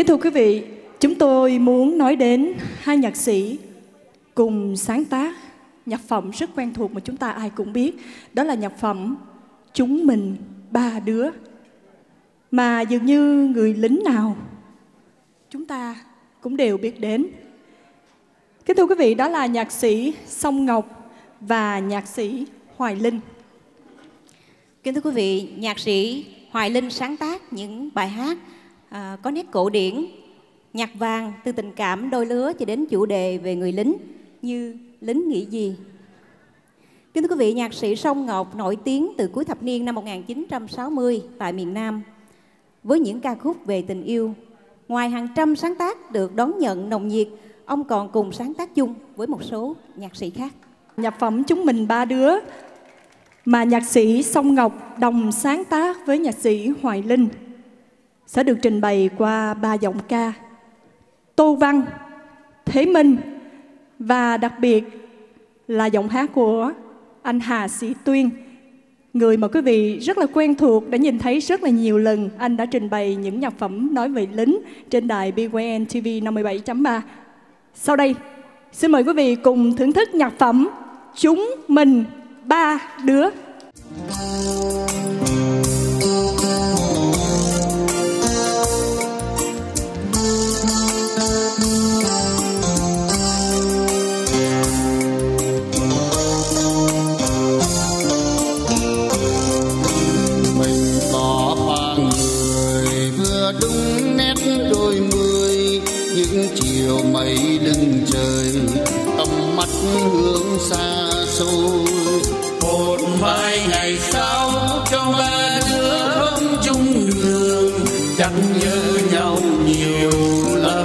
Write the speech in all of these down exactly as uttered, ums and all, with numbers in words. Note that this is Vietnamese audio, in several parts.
Kính thưa quý vị, chúng tôi muốn nói đến hai nhạc sĩ cùng sáng tác nhạc phẩm rất quen thuộc mà chúng ta ai cũng biết. Đó là nhạc phẩm Chúng Mình Ba Đứa, mà dường như người lính nào chúng ta cũng đều biết đến. Kính thưa quý vị, đó là nhạc sĩ Song Ngọc và nhạc sĩ Hoài Linh. Kính thưa quý vị, nhạc sĩ Hoài Linh sáng tác những bài hát à, có nét cổ điển, nhạc vàng, từ tình cảm đôi lứa cho đến chủ đề về người lính như Lính Nghĩ Gì. Kính thưa quý vị, nhạc sĩ Song Ngọc nổi tiếng từ cuối thập niên năm một nghìn chín trăm sáu mươi tại miền Nam với những ca khúc về tình yêu. Ngoài hàng trăm sáng tác được đón nhận nồng nhiệt, ông còn cùng sáng tác chung với một số nhạc sĩ khác. Nhạc phẩm Chúng Mình Ba Đứa mà nhạc sĩ Song Ngọc đồng sáng tác với nhạc sĩ Hoài Linh sẽ được trình bày qua ba giọng ca: Tô Văn, Thế Minh và đặc biệt là giọng hát của anh Hà Sĩ Tuyên, người mà quý vị rất là quen thuộc, đã nhìn thấy rất là nhiều lần. Anh đã trình bày những nhạc phẩm nói về lính trên đài bê quy en ti vi năm mươi bảy chấm ba. Sau đây, xin mời quý vị cùng thưởng thức nhạc phẩm Chúng Mình Ba Đứa. Chiều mây lưng trời, tầm mắt hướng xa xôi. Một vài ngày sau cho ba đứa không chung đường, chẳng nhớ nhau nhiều lắm.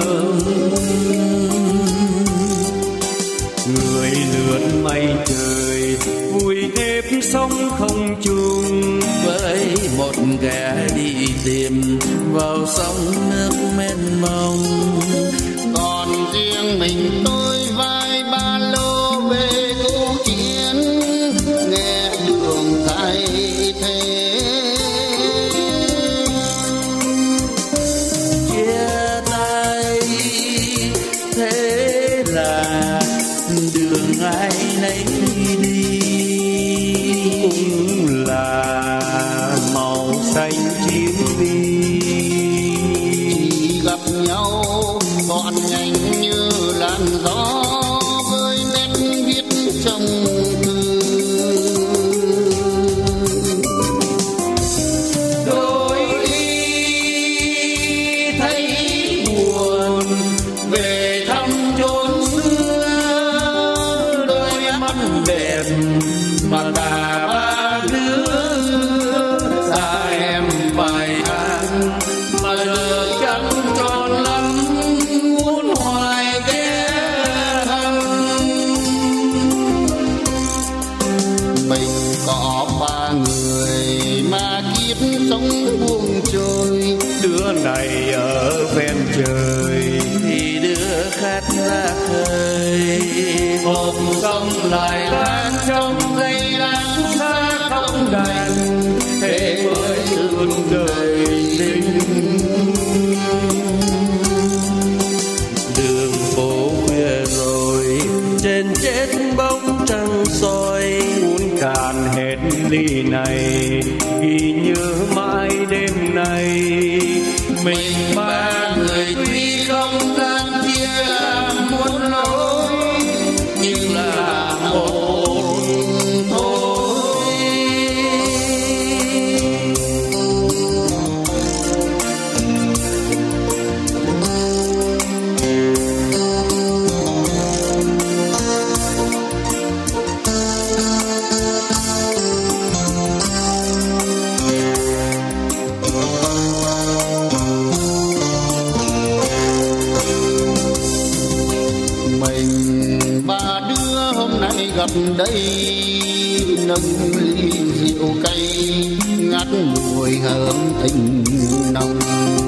Người lượn mây trời, vui nếp sống không chung, với một kẻ đi tìm vào sông nước mênh mông. Còn riêng mình tôi vai ba lô về câu chuyện, nghe đường thay thế. chia tay thế là đường ai nấy đi, cũng là màu xanh chiến đi. Chỉ gặp nhau còn nhanh như làn gió với nét viết trong thư. Đôi đi thấy buồn về thăm chốn xưa, đôi mắt đẹp mà cả ba đứa xa em vài tháng mà giờ chẳng tròn lắm. Có ba người mà kiếp sống buông trôi, đứa này ở ven trời thì đứa khác ra khơi. Một sông lại lan trong ngày lãng xa không đành, thế mới thương đời linh. đường phố khuya rồi, trên chết bóng trăng soi, muốn cạn hết ly này, ghi nhớ mãi đêm nay. Mình ba người tuy không đang chia làm một lối, nhưng là một thôi. Gặp đây nâng ly rượu cay, ngát mùi hương tình nồng.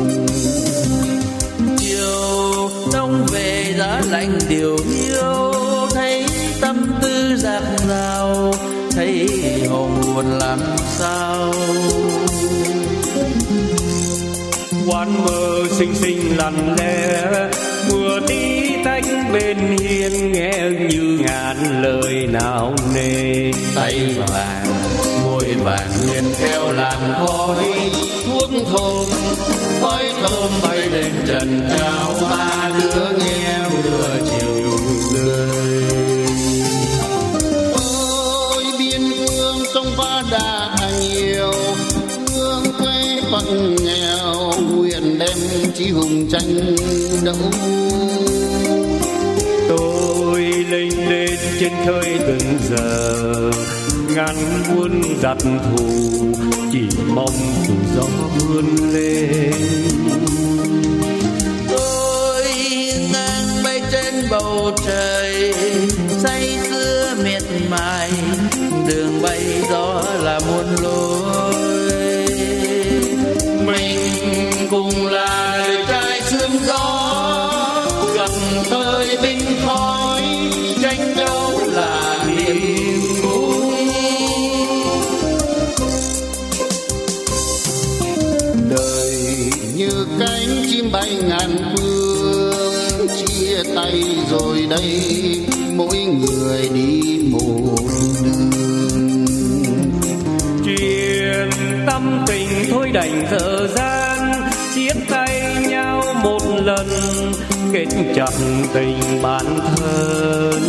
Chiều đông về giá lạnh điều hiu, thấy tâm tư dạt dào, thấy hồn buồn làm sao. quán mơ xinh xinh lặng lẽ, mưa tí tách bên hiên nghe như ngàn lời nào nề. Tay vàng môi vàng liền theo làn khói thuốc thơm, khói thơm bay lên trần cao, ba đứa nghe mưa chiều rơi. Ôi biên cương sông Ba Đà nhiều, hương quê phận nghèo, nguyện đem chí hùng tranh đấu. Tôi lênh lên trên khơi từng giờ, ngàn muôn giặc thù chỉ mong tự gió vươn lên. Tôi ngang bay trên bầu trời, say sưa miệt mài, đường bay gió là muôn lối. Mình cùng là đời trai sương gió, gần thời binh khói, tranh đấu là niềm vui. Đời như cánh chim bay ngàn phương, chia tay rồi đây mỗi người đi một đường. Chuyện tâm tình thôi đành dở dang, chia tay nhau một lần kết chặt tình bản thân.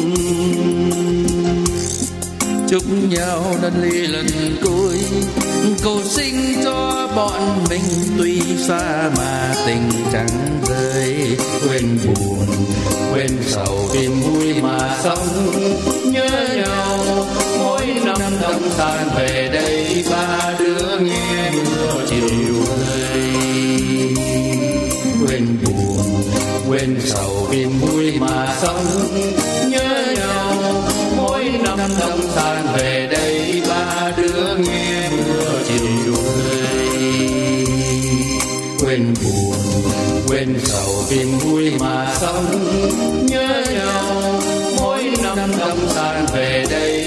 Chúc nhau đan ly lần cuối, cầu sinh cho bọn mình tuy xa mà tình chẳng rơi. Quên buồn quên sầu tìm vui mà sống, nhớ nhau mỗi năm đông tàn về đây, ba đứa nghe mưa chiều rơi. Quên buồn quên sầu tìm vui mà sống, nhớ nhau mỗi năm đông tàn về đây, ba đứa nghe mưa chiều rơi. Quên buồn quên sầu tìm vui mà sống, nhớ nhau mỗi năm đông tàn về đây,